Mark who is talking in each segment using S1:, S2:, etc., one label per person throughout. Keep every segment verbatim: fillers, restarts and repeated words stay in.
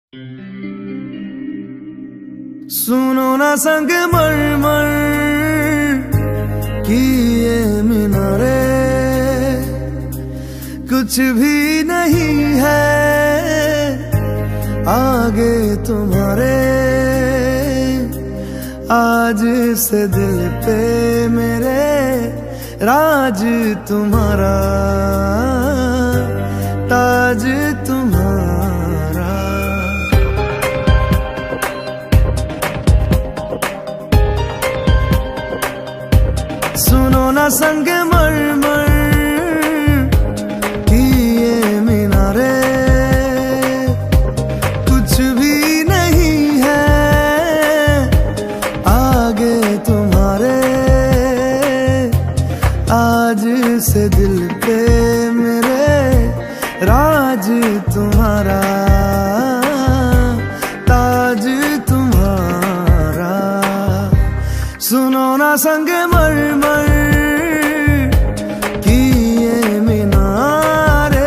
S1: सुनो ना संग मरमर की ये मीनारे, कुछ भी नहीं है आगे तुम्हारे। आज से दिल पे मेरे राज तुम्हारा, ताज तुम्हारा। सुनो ना संग मरमर की ये मीनारे, कुछ भी नहीं है आगे तुम्हारे। आज से दिल पे मेरे राज तुम्हारा, ताज तुम्हारा। सुनो ना संग मरमर की ये मीनारे।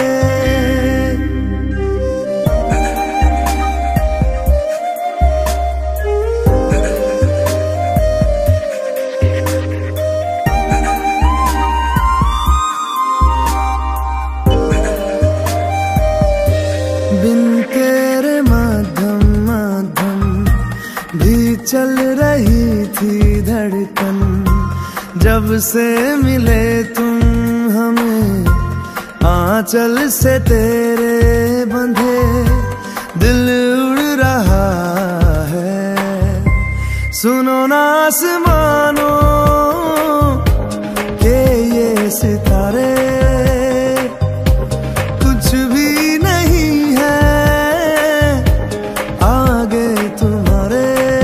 S1: बिन तेरे माध्यम माध्यम भी चल रही थी धड़कन। जब से मिले तुम हमें आंचल से तेरे बंधे, दिल उड़ रहा है। सुनो ना आसमानों के ये सितारे, कुछ भी नहीं है आगे तुम्हारे।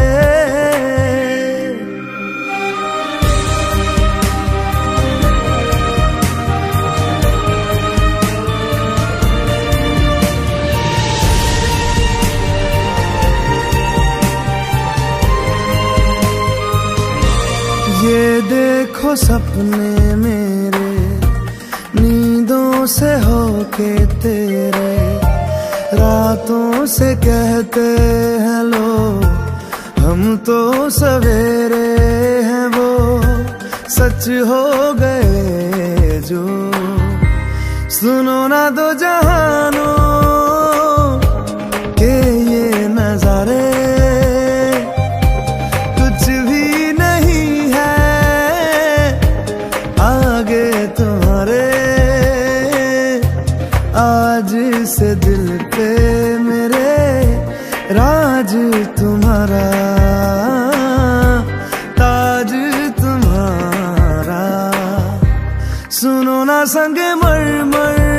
S1: ये देखो सपने मेरे नींदों से होके तेरे, रातों से कहते हैं लोग हम तो सवेरे हैं। वो सच हो गए जो, सुनो ना दो जहानों के ये नजारे। कुछ भी नहीं है आगे तुम्हारे। आज से दिल पे मेरे राज तुम्हारा, ताज तुम्हारा। सुनो ना संग मरमर